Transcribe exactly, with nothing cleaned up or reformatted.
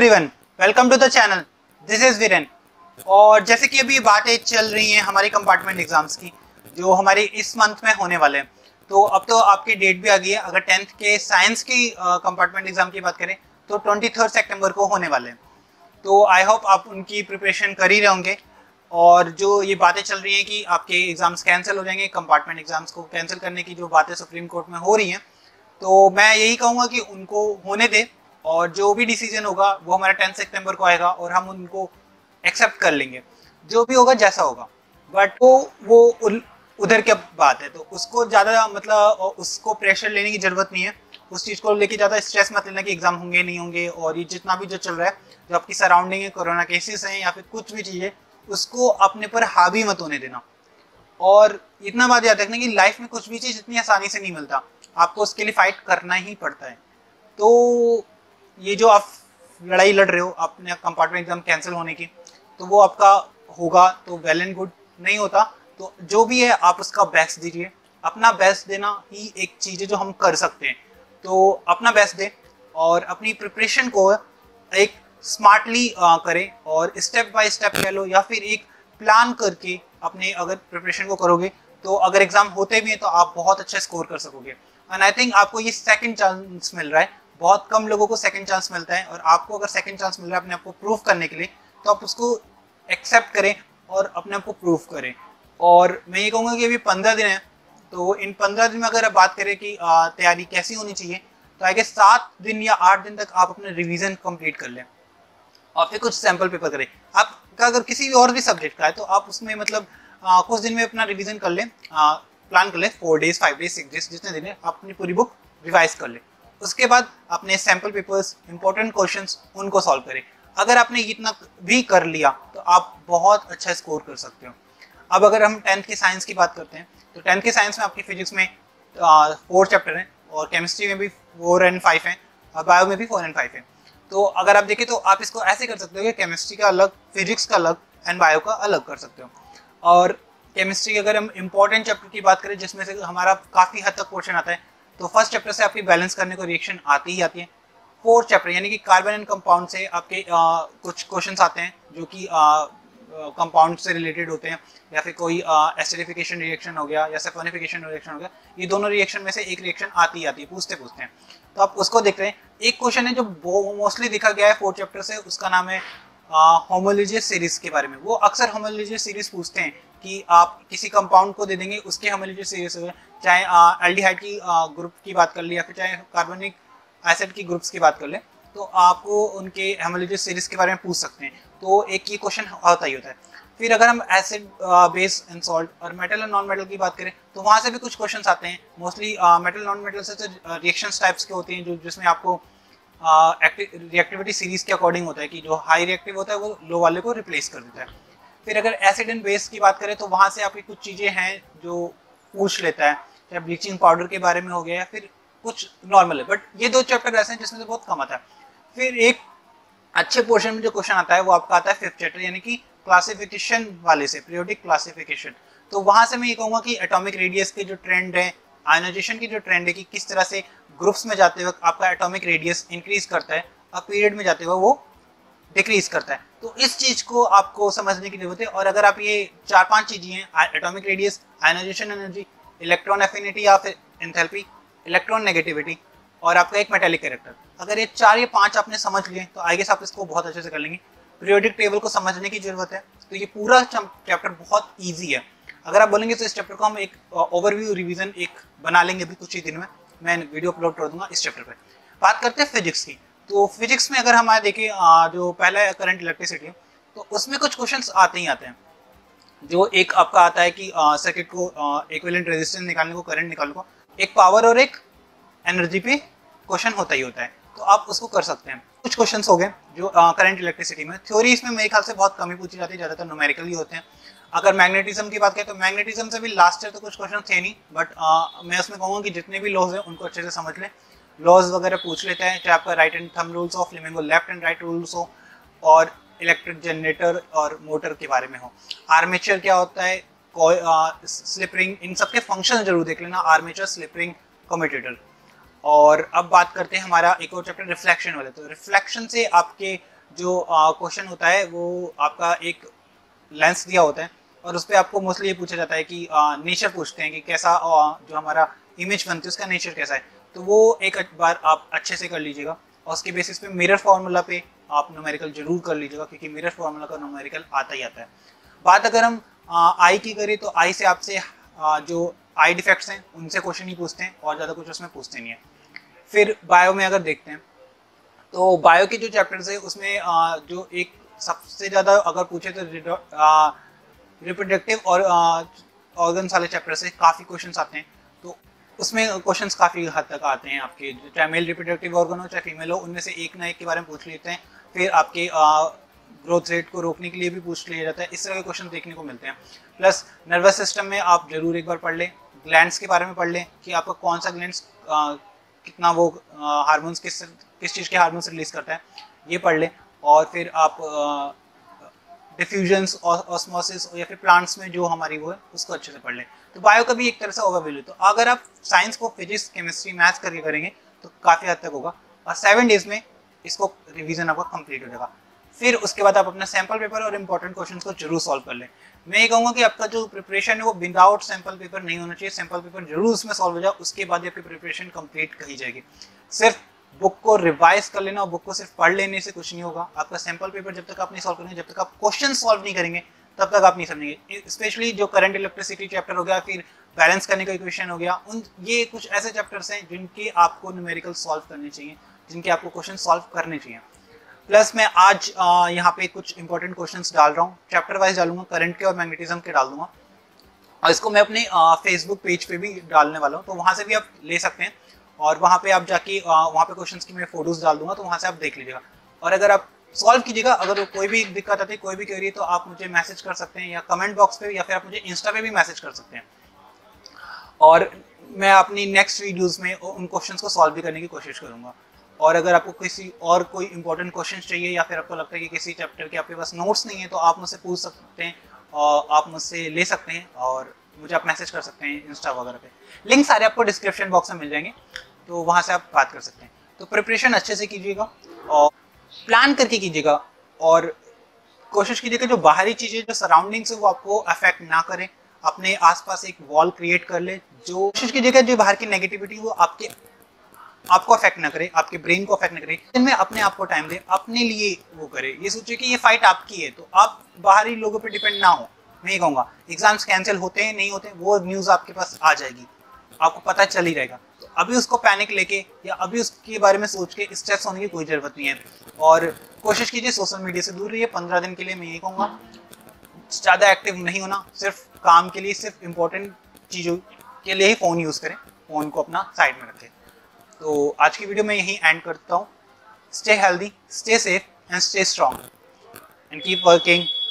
Everyone, welcome to the channel. This is Viren. और जैसे कि अभी बातें चल रही हैं हमारी कंपार्टमेंट एग्जाम्स की, जो हमारे इस मंथ में होने वाले हैं, तो अब तो आपकी डेट भी आ गई है। अगर टेंथ के साइंस की कंपार्टमेंट एग्जाम की बात करें तो ट्वेंटी थर्ड सेप्टेम्बर को होने वाले हैं। तो आई होप आप उनकी प्रिपरेशन कर ही रहे होंगे। और जो ये बातें चल रही हैं कि आपके एग्जाम्स कैंसिल हो जाएंगे, कंपार्टमेंट एग्जाम्स को कैंसिल करने की जो बातें सुप्रीम कोर्ट में हो रही हैं, तो मैं यही कहूँगा कि उनको होने दे, और जो भी डिसीजन होगा वो हमारा टेंथ सितंबर को आएगा और हम उनको एक्सेप्ट कर लेंगे, जो भी होगा जैसा होगा। बट वो वो उधर की बात है, तो उसको ज़्यादा मतलब उसको प्रेशर लेने की ज़रूरत नहीं है। उस चीज़ को लेके ज़्यादा स्ट्रेस मत लेना कि एग्ज़ाम होंगे नहीं होंगे। और ये जितना भी जो चल रहा है, जो आपकी सराउंडिंग है, कोरोना केसेस हैं या फिर कुछ भी चीज़ें, उसको अपने पर हावी मत होने देना। और इतना बात याद रखना कि लाइफ में कुछ भी चीज़ इतनी आसानी से नहीं मिलता, आपको उसके लिए फाइट करना ही पड़ता है। तो ये जो आप लड़ाई लड़ रहे हो अपने कंपार्टमेंट एग्जाम कैंसिल होने की, तो वो आपका होगा तो वेल एंड गुड, नहीं होता तो जो भी है आप उसका बेस्ट दीजिए। अपना बेस्ट देना ही एक चीज़ है जो हम कर सकते हैं। तो अपना बेस्ट दें और अपनी प्रिपरेशन को एक स्मार्टली करें, और स्टेप बाय स्टेप कह लो या फिर एक प्लान करके अपने अगर प्रिपरेशन को करोगे तो अगर एग्जाम होते भी हैं तो आप बहुत अच्छा स्कोर कर सकोगे। एंड आई थिंक आपको ये सेकंड चांस मिल रहा है। बहुत कम लोगों को सेकंड चांस मिलता है, और आपको अगर सेकंड चांस मिल रहा है अपने आप को प्रूव करने के लिए, तो आप उसको एक्सेप्ट करें और अपने आप को प्रूव करें। और मैं ये कहूँगा कि अभी पंद्रह दिन है, तो इन पंद्रह दिन में अगर आप बात करें कि तैयारी कैसी होनी चाहिए, तो आगे सात दिन या आठ दिन तक आप अपने रिविजन कंप्लीट कर लें और फिर कुछ सैम्पल पेपर करें। आपका अगर किसी भी और भी सब्जेक्ट का है तो आप उसमें मतलब आ, कुछ दिन में अपना रिवीजन कर लें, प्लान कर लें, four days five days six days जितने दिन है आप अपनी पूरी बुक रिवाइज कर लें। उसके बाद अपने सैम्पल पेपर्स, इंपॉर्टेंट क्वेश्चंस, उनको सॉल्व करें। अगर आपने इतना भी कर लिया तो आप बहुत अच्छा स्कोर कर सकते हो। अब अगर हम टेंथ के साइंस की बात करते हैं, तो टेंथ के साइंस में आपकी फिजिक्स में फोर चैप्टर हैं, और केमिस्ट्री में भी फोर एंड फाइव हैं, और बायो में भी फोर एंड फाइव हैं। तो अगर आप देखें तो आप इसको ऐसे कर सकते हो कि केमिस्ट्री का अलग, फिजिक्स का अलग एंड बायो का अलग कर सकते हो। और केमिस्ट्री की अगर हम इंपॉर्टेंट चैप्टर की बात करें जिसमें से हमारा काफ़ी हद तक क्वेश्चन आता है, तो फर्स्ट चैप्टर से आपकी बैलेंस करने को रिएक्शन आती ही आती है। फोर्थ चैप्टर यानी कि कार्बन एंड कंपाउंड से आपके आ, कुछ क्वेश्चंस आते हैं जो कि कंपाउंड से रिलेटेड होते हैं, या फिर कोई एसिडिफिकेशन रिएक्शन हो गया या सल्फोनिफिकेशन रिएक्शन हो गया। ये दोनों रिएक्शन में से एक रिएक्शन आती ही आती है, पूछते पूछते हैं, तो आप उसको देख रहे हैं। एक क्वेश्चन है जो मोस्टली देखा गया है फोर्थ चैप्टर से, उसका नाम है होमोलोजियस सीरीज के बारे में। वो अक्सर होमोलोजियस सीरीज पूछते हैं कि आप किसी कंपाउंड को दे देंगे, उसके होमोलोजियस सीरीज हो, चाहे एल्डिहाइड की ग्रुप की बात कर ले या फिर चाहे कार्बनिक एसिड की ग्रुप्स की बात कर ले, तो आपको उनके होमोलोजियस सीरीज के बारे में पूछ सकते हैं। तो एक ये क्वेश्चन होता ही होता है। फिर अगर हम एसिड, बेस एंड सॉल्ट और मेटल एंड नॉन मेटल की बात करें, तो वहाँ से भी कुछ क्वेश्चंस आते हैं। मोस्टली मेटल नॉन मेटल से रिएक्शंस टाइप्स के होते हैं, जो जिसमें आपको रिएक्टिविटी सीरीज के अकॉर्डिंग होता है कि जो हाई रिएक्टिव होता है वो लो वाले को रिप्लेस कर देता है। फिर अगर एसिड एंड बेस की बात करें तो वहाँ से आपकी कुछ चीज़ें हैं जो पूछ लेता है, चाहे ब्लीचिंग पाउडर के बारे में हो गया या फिर कुछ नॉर्मल है। बट ये दो चैप्टर ऐसे हैं जिसमें से बहुत कम आता है। फिर एक अच्छे पोर्शन में जो क्वेश्चन आता है वो आपका आता है फिफ्थ चैप्टर, यानी कि क्लासिफिकेशन वाले से, पीरियोडिक क्लासिफिकेशन। तो वहाँ से मैं ये कहूँगा कि एटॉमिक रेडियस के जो ट्रेंड है, आयोनाइजेशन की जो ट्रेंड है कि किस तरह से ग्रुप्स में जाते वक्त आपका एटॉमिक रेडियस इंक्रीज करता है और पीरियड में जाते हुए वो डिक्रीज करता है, तो इस चीज़ को आपको समझने की जरूरत है। और अगर आप ये चार पांच चीज़ें हैं, atomic radius, ionisation energy, electron affinity या फिर एंथैल्पी, इलेक्ट्रॉन नेगेटिविटी, और आपका एक मेटालिक कैरेक्टर, अगर ये चार या पांच आपने समझ लिए तो आई गेस आप इसको बहुत अच्छे से कर लेंगे। पीरियोडिक टेबल को समझने की जरूरत है, तो ये पूरा चैप्टर बहुत ईजी है। अगर आप बोलेंगे तो इस चैप्टर को हम एक ओवरव्यू रिवीजन एक बना लेंगे अभी कुछ ही दिन में, मैं वीडियो अपलोड कर दूंगा इस चैप्टर पे। बात करते हैं फिजिक्स की, तो फिजिक्स में अगर हमारे देखें जो पहला करंट इलेक्ट्रिसिटी, तो उसमें कुछ क्वेश्चंस आते ही आते हैं। जो एक आपका आता है कि सर्किट को इक्विवेलेंट रेजिस्टेंस निकालने को, करंट निकालने को, एक पावर और एक एनर्जी पे क्वेश्चन होता ही होता है, तो आप उसको कर सकते हैं। कुछ क्वेश्चंस हो गए जो करंट इलेक्ट्रिसिटी में, थ्योरी इसमें मेरे ख्याल से बहुत कमी पूछी जाती है, ज़्यादातर न्यूमेरिकल ही होते हैं। अगर मैग्नेटिज्म की बात करें तो मैग्नेटिज्म से भी लास्ट ईयर तो कुछ क्वेश्चन थे नहीं, बट मैं उसमें कहूँगा कि जितने भी लॉज हैं उनको अच्छे से समझ लें, लॉज वगैरह पूछ लेते हैं, चाहे आपका right hand thumb rules of flamingo, left hand right rules हो, और इलेक्ट्रिक जनरेटर और मोटर के बारे में हो, आर्मेचर क्या होता है, स्लिप रिंग, इन सबके फंक्शन जरूर देख लेना, आर्मेचर, स्लिप रिंग, कम्यूटेटर। और अब बात करते हैं हमारा एक और चैप्टर रिफ्लेक्शन वाले, तो रिफ्लेक्शन से आपके जो क्वेश्चन होता है वो आपका एक लेंस दिया होता है और उस पर आपको मोस्टली ये पूछा जाता है कि नेचर पूछते हैं कि कैसा आ, जो हमारा इमेज बनती है उसका नेचर कैसा है। तो वो एक बार आप अच्छे से कर लीजिएगा और उसके बेसिस पे मिरर फार्मूला पे आप न्यूमेरिकल जरूर कर लीजिएगा, क्योंकि मिरर फार्मूला का न्यूमेरिकल आता ही आता है। बात अगर हम आई की करें तो आई से आपसे आ, जो आई डिफेक्ट्स हैं उनसे क्वेश्चन ही पूछते हैं और ज़्यादा कुछ उसमें पूछते नहीं है। फिर बायो में अगर देखते हैं तो बायो के जो चैप्टर्स है उसमें आ, जो एक सबसे ज़्यादा अगर पूछे तो रिप्रोडक्टिव और ऑर्गन्स वाले चैप्टर से काफ़ी क्वेश्चंस आते हैं। तो उसमें क्वेश्चंस काफ़ी हद तक आते हैं आपके, चाहे मेल रिप्रोडक्टिव ऑर्गन हो चाहे फीमेल हो, उनमें से एक ना एक के बारे में पूछ लेते हैं। फिर आपके ग्रोथ रेट को रोकने के लिए भी पूछ लिया जाता है। इस तरह के क्वेश्चन देखने को मिलते हैं। प्लस नर्वस सिस्टम में आप जरूर एक बार पढ़ लें, ग्लैंड्स के बारे में पढ़ लें कि आपका कौन सा ग्लैंड्स कितना वो हार्मोन्स किस किस चीज़ के हार्मोन्स रिलीज करता है, ये पढ़ लें। और फिर आप डिफ्यूजन्स और ऑस्मोसिस या फिर प्लांट्स में जो हमारी वो है उसको अच्छे से पढ़ लें। तो बायो का भी एक तरह से ओवरव्यू। तो अगर आप साइंस को फिजिक्स केमिस्ट्री मैथ्स करके करेंगे तो काफ़ी हद तक होगा और सेवन डेज में इसको रिवीजन आपका कंप्लीट हो जाएगा। फिर उसके बाद आप अपना सैम्पल पेपर और इंपॉर्टेंट क्वेश्चंस को जरूर सॉल्व कर लें। मैं ये कहूँगा कि आपका जो प्रिपरेशन है वो विदाउट सैम्पल पेपर नहीं होना चाहिए। सैम्पल पेपर जरूर उसमें सॉल्व हो जाए, उसके बाद आपकी प्रिपरेशन कंप्लीट कही जाएगी। सिर्फ बुक को रिवाइज कर लेना और बुक को सिर्फ पढ़ लेने से कुछ नहीं होगा। आपका सैम्पल पेपर जब तक आप नहीं सॉल्व करेंगे, जब तक आप क्वेश्चन सॉल्व नहीं करेंगे, तब तक आप नहीं समझेंगे। स्पेशली जो करंट इलेक्ट्रिसिटी चैप्टर हो गया, फिर बैलेंस करने का इक्वेशन हो गया, उन ये कुछ ऐसे चैप्टर्स हैं जिनके आपको न्यूमेरिकल सॉल्व करने चाहिए, जिनके आपको क्वेश्चन सॉल्व करने चाहिए। प्लस मैं आज यहाँ पे कुछ इंपॉर्टेंट क्वेश्चंस डाल रहा हूँ, चैप्टर वाइज डालूंगा, करंट के और मैग्नेटिज्म के डाल दूंगा और इसको मैं अपने फेसबुक पेज पे भी डालने वाला हूँ। तो वहाँ से भी आप ले सकते हैं और वहाँ पे आप जाके वहाँ पे क्वेश्चंस की मैं फोटोज डाल दूंगा, तो वहाँ से आप देख लीजिएगा। और अगर आप सॉल्व कीजिएगा, अगर कोई भी दिक्कत आती है, कोई भी क्वेरी, तो आप मुझे मैसेज कर सकते हैं या कमेंट बॉक्स पे, या फिर आप मुझे इंस्टा पे भी मैसेज कर सकते हैं और मैं अपनी नेक्स्ट वीडियोज़ में उन क्वेश्चंस को सॉल्व भी करने की कोशिश करूँगा। और अगर आपको किसी और कोई इंपॉर्टेंट क्वेश्चन चाहिए या फिर आपको लगता है कि किसी चैप्टर के आपके पास नोट्स नहीं है, तो आप मुझसे पूछ सकते हैं और आप मुझसे ले सकते हैं और मुझे आप मैसेज कर सकते हैं इंस्टा वगैरह पे। लिंक सारे आपको डिस्क्रिप्शन बॉक्स में मिल जाएंगे, तो वहाँ से आप बात कर सकते हैं। तो प्रिपरेशन अच्छे से कीजिएगा और प्लान करके कीजिएगा और कोशिश कीजिएगा जो बाहरी चीज़ें, जो सराउंडिंग्स है, वो आपको अफेक्ट ना करें। अपने आसपास एक वॉल क्रिएट कर ले। जो कोशिश कीजिएगा जो बाहर की नेगेटिविटी वो आपके आपको अफेक्ट ना करे, आपके ब्रेन को अफेक्ट ना करे। इनमें अपने आप को टाइम दे, अपने लिए वो करे। ये सोचिए कि ये फाइट आपकी है, तो आप बाहरी लोगों पे डिपेंड ना हो। मैं ये कहूँगा एग्जाम्स कैंसिल होते हैं नहीं होते, वो न्यूज़ आपके पास आ जाएगी, आपको पता चल ही रहेगा। तो अभी उसको पैनिक लेके या अभी उसके बारे में सोच के स्ट्रेस होने की कोई ज़रूरत नहीं है। और कोशिश कीजिए सोशल मीडिया से दूर रहिए पंद्रह दिन के लिए। मैं ये कहूँगा ज़्यादा एक्टिव नहीं होना, सिर्फ काम के लिए, सिर्फ इम्पोर्टेंट चीज़ों के लिए ही फ़ोन यूज़ करें, फ़ोन को अपना साइड में रखें। तो आज की वीडियो में यहीं एंड करता हूँ। Stay healthy, stay safe and stay strong and keep working.